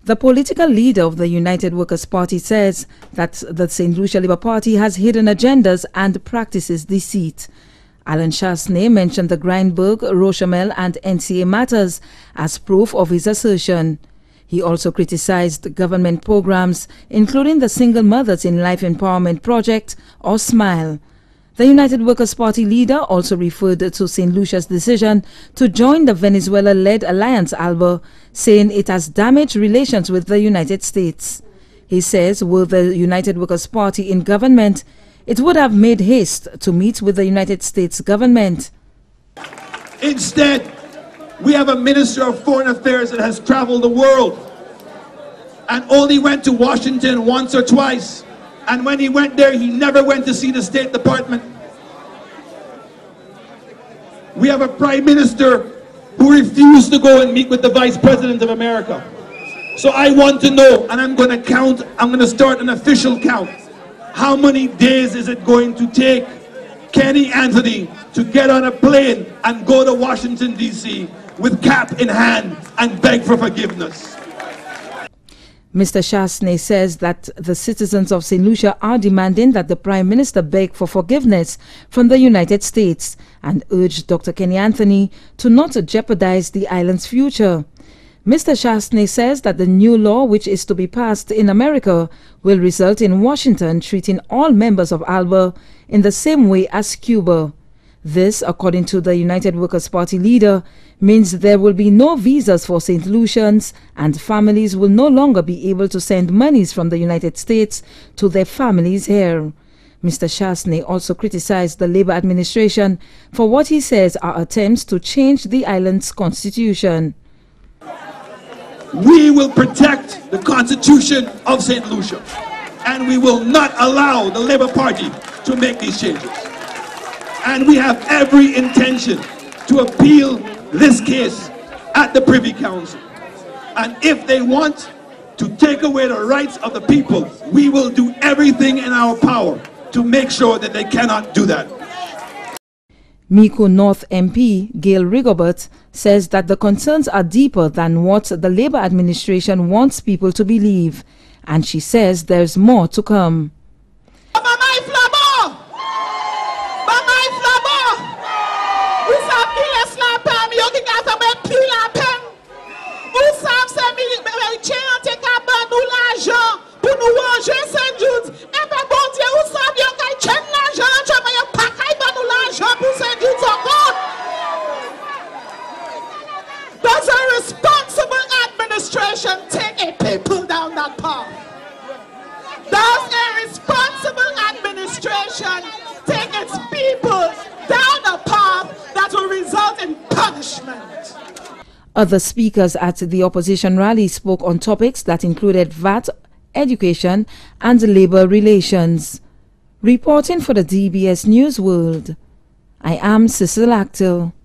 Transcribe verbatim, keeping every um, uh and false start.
The political leader of the United Workers' Party says that the Saint Lucia Labour Party has hidden agendas and practices deceit. Alan Chastanet mentioned the Grindberg, Rochamel and N C A matters as proof of his assertion. He also criticized government programs, including the Single Mothers in Life Empowerment Project, or SMILE. The United Workers' Party leader also referred to Saint Lucia's decision to join the Venezuela-led alliance ALBA, saying it has damaged relations with the United States. He says, were the United Workers' Party in government, it would have made haste to meet with the United States government. Instead, we have a Minister of Foreign Affairs that has traveled the world and only went to Washington once or twice. And when he went there, he never went to see the State Department. We have a Prime Minister who refused to go and meet with the Vice President of America. So I want to know, and I'm going to count, I'm going to start an official count. How many days is it going to take Kenny Anthony to get on a plane and go to Washington, D C with cap in hand and beg for forgiveness? Mister Chastanet says that the citizens of Saint Lucia are demanding that the Prime Minister beg for forgiveness from the United States and urged Doctor Kenny Anthony to not jeopardize the island's future. Mister Chastanet says that the new law which is to be passed in America will result in Washington treating all members of ALBA in the same way as Cuba. This, according to the United Workers' Party leader, means there will be no visas for Saint Lucians and families will no longer be able to send monies from the United States to their families here. Mister Chastanet also criticized the Labour administration for what he says are attempts to change the island's constitution. We will protect the Constitution of Saint Lucia, and we will not allow the Labour Party to make these changes. And we have every intention to appeal this case at the Privy Council. And if they want to take away the rights of the people, we will do everything in our power to make sure that they cannot do that. Miko North M P Gail Rigobert says that the concerns are deeper than what the Labour administration wants people to believe, and she says there's more to come. Does a responsible administration take a people down that path? Does a responsible administration take its people down a path that will result in punishment? Other speakers at the opposition rally spoke on topics that included V A T, education and labour relations. Reporting for the D B S News World, I am Cecile Actille.